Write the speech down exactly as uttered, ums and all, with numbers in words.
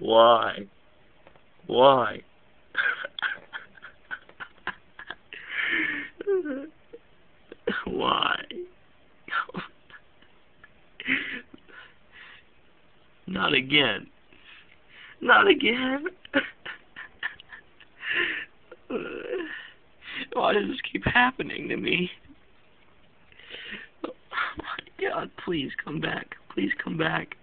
Why? Why? Why? Not again. Not again. Why does this keep happening to me? Oh my God, please come back. Please come back.